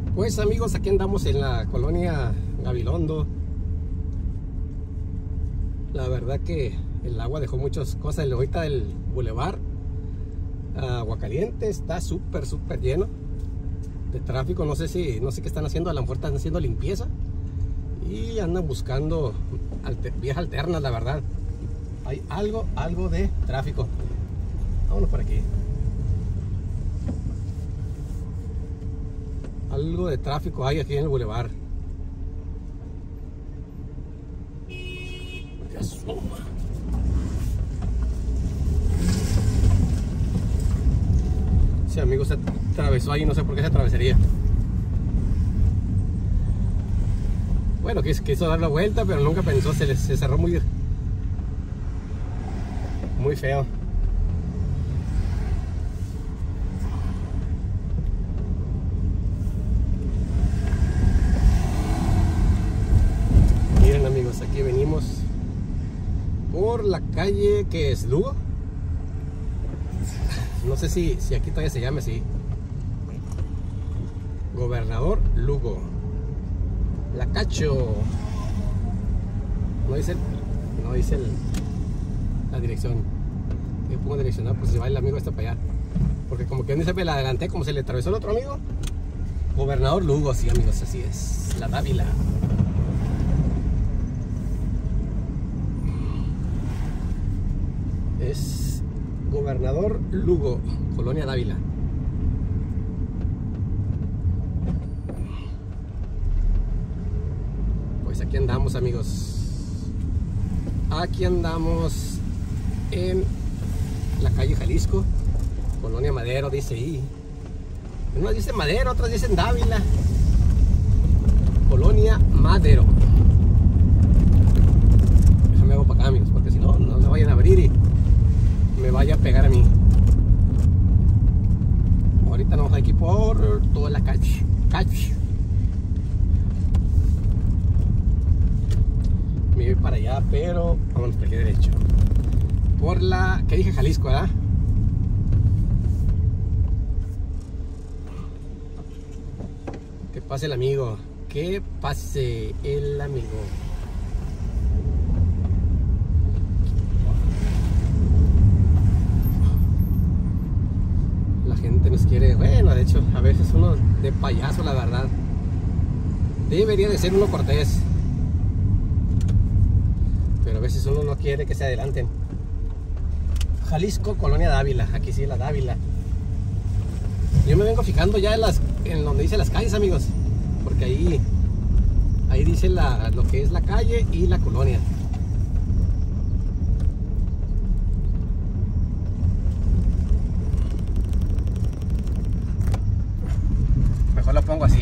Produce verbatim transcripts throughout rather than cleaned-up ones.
Pues amigos, aquí andamos en la colonia Gabilondo. La verdad que el agua dejó muchas cosas. Ahorita el bulevar Aguacaliente está súper súper lleno de tráfico. No sé si no sé qué están haciendo. A lo mejor están haciendo limpieza y andan buscando alter, vías alternas. La verdad hay algo algo de tráfico. Vámonos por aquí. Algo de tráfico hay aquí en el bulevar. Ese amigo se atravesó ahí, no sé por qué se atravesaría. Bueno, quiso dar la vuelta, pero nunca pensó, se, se cerró muy, muy feo. Miren amigos, aquí venimos por la calle que es Lugo. No sé si, si aquí todavía se llama así. Gobernador Lugo. La Cacho. No dice el, no dice el, la dirección. Yo pongo direccionar pues si va el amigo este para allá. Porque como que dice me la adelanté, como se le atravesó el otro amigo. Gobernador Lugo, sí amigos, así es. La Dávila. Es Gobernador Lugo, Colonia Dávila. Pues aquí andamos amigos. Aquí andamos en la calle Jalisco, Colonia Madero, dice ahí. Unas dicen Madero, otras dicen Dávila. Colonia Madero. Déjame hago para acá amigos, porque si no, no se vayan a abrir y me vaya a pegar a mí. Ahorita nos vamos aquí por toda la calle. Calle. Me voy para allá, pero vamos por aquí derecho. Por la que dije Jalisco, ¿verdad? Que pase el amigo. Que pase el amigo. Nos quiere, bueno, de hecho a veces uno de payaso, la verdad. Debería de ser uno cortés, pero a veces uno no quiere que se adelanten. Jalisco, Colonia Dávila, aquí sí la Dávila. Yo me vengo fijando ya en las, en donde dice las calles amigos, porque ahí ahí dice la, lo que es la calle y la colonia. Lo pongo así.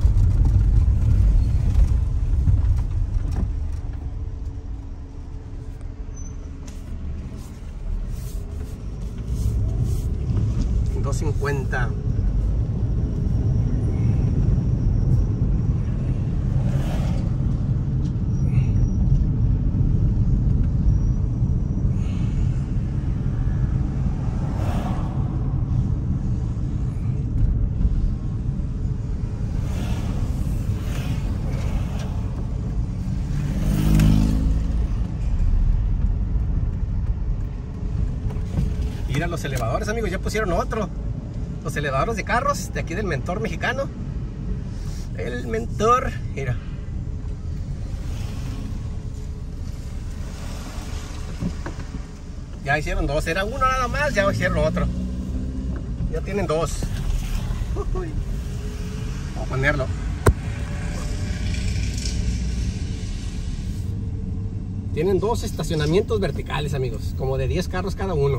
dos cincuenta. Mira los elevadores amigos, ya pusieron otro. Los elevadores de carros de aquí del Mentor mexicano. El Mentor, mira. Ya hicieron dos, era uno nada más, ya hicieron otro. Ya tienen dos. Uy. Vamos a ponerlo. Tienen dos estacionamientos verticales amigos, como de diez carros cada uno.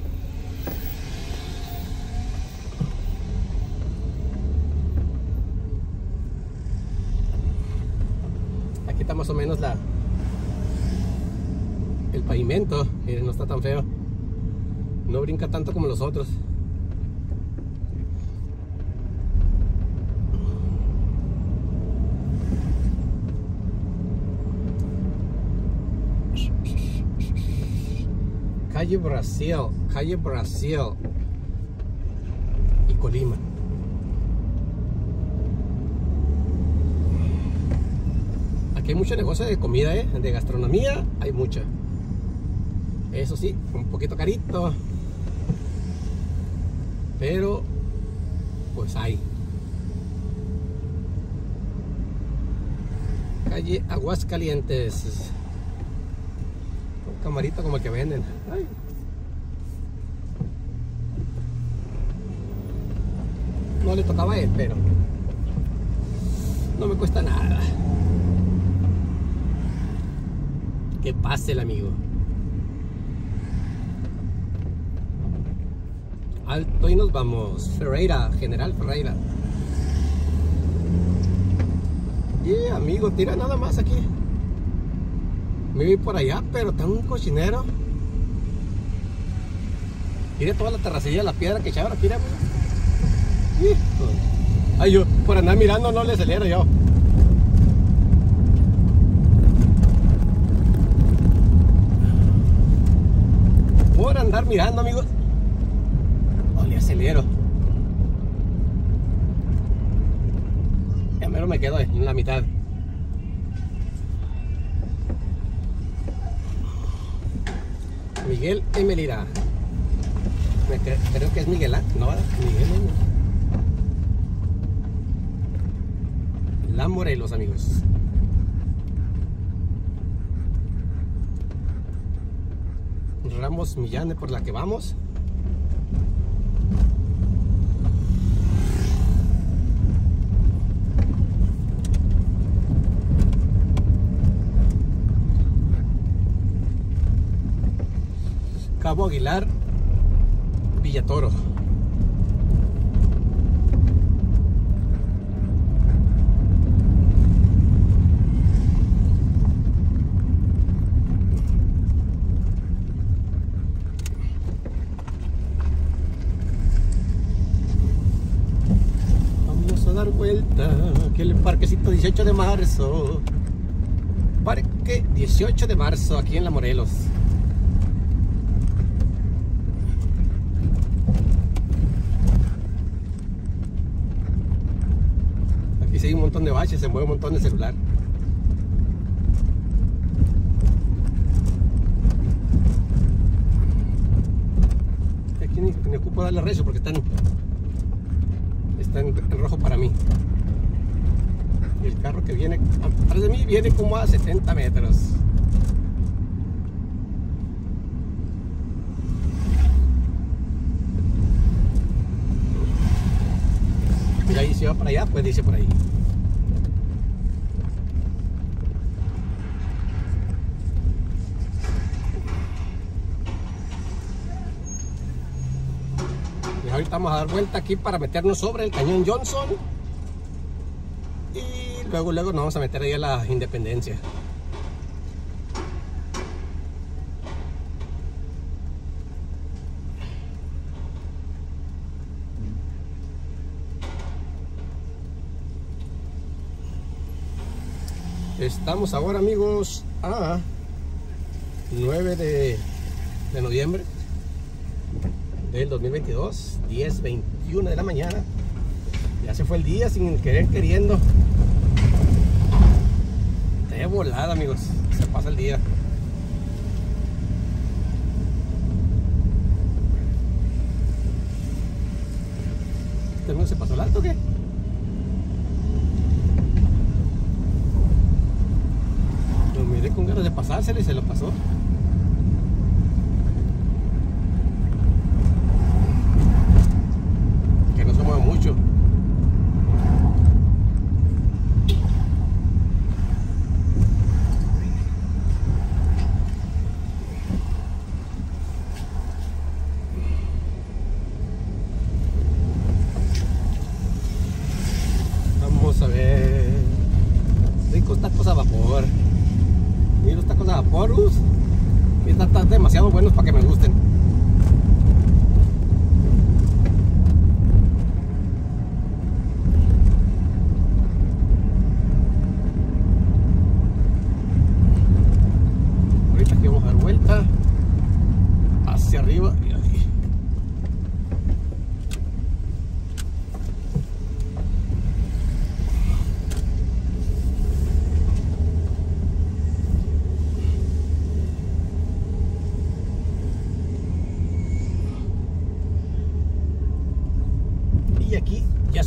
Está más o menos la el pavimento, miren, no está tan feo, no brinca tanto como los otros. Calle Brasil, calle Brasil y Colima. Aquí hay mucho negocio de comida, ¿eh? De gastronomía hay mucha. Eso sí, un poquito carito, pero pues hay. Calle Aguascalientes. Un camarito como el que venden. Ay. No le tocaba a él, pero no me cuesta nada. Que pase el amigo. Alto y nos vamos. Ferreira, General Ferreira. Y amigo, tira nada más aquí. Me vi por allá, pero está un cochinero. Mire toda la terracilla de la piedra que echaron aquí, amigo. Ay, yo por andar mirando no le acelero yo. Por andar mirando, amigos, no le acelero. Ya mero me quedo en la mitad. Miguel Emelira. Me cre creo que es Miguel, ¿eh? No, Miguel Emelira. La Morelos, amigos. Ramos Millán por la que vamos. Cabo Aguilar, Villatoro. Dar vuelta, que el parquecito dieciocho de marzo. Parque dieciocho de marzo, aquí en La Morelos. Aquí sí hay un montón de baches, se mueve un montón de celular. Aquí ni, ni ocupo darle rezo porque están En, en rojo para mí. Y el carro que viene atrás de mí viene como a setenta metros. Y ahí si va para allá, pues dice por ahí. Ahorita vamos a dar vuelta aquí para meternos sobre el cañón Johnson y luego luego nos vamos a meter ahí a la Independencia. Estamos ahora, amigos, a nueve de noviembre del dos mil veintidós, diez veintiuno de la mañana. Ya se fue el día sin querer queriendo. De volada, amigos, se pasa el día. ¿Este no se pasó el alto o qué? Lo miré con ganas de pasárselo y se lo pasó. Mucho. Vamos a ver. Ricos tacos a vapor. Mira los tacos a vapor. Uh, están, están demasiado buenos para que me gusten. Hacia arriba y ahí.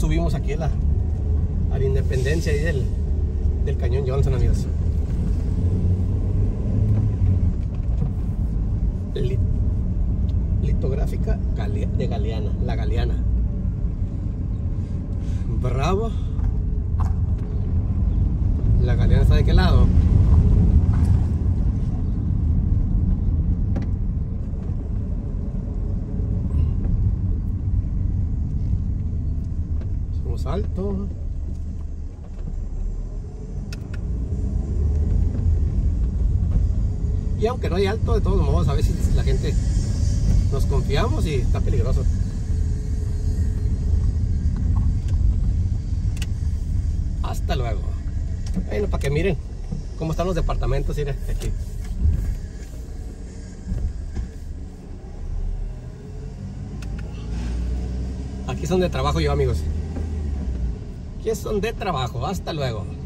subimos aquí a la, a la Independencia ahí del, del Cañón Johnson, amigos. Lit, litográfica de Galeana, la Galeana. Bravo. La Galeana está de qué lado. Somos altos. Y aunque no hay alto, de todos modos, a veces la gente nos confiamos y está peligroso. Hasta luego. Bueno, para que miren cómo están los departamentos, miren, aquí. Aquí son de trabajo yo, amigos. Aquí son de trabajo. Hasta luego.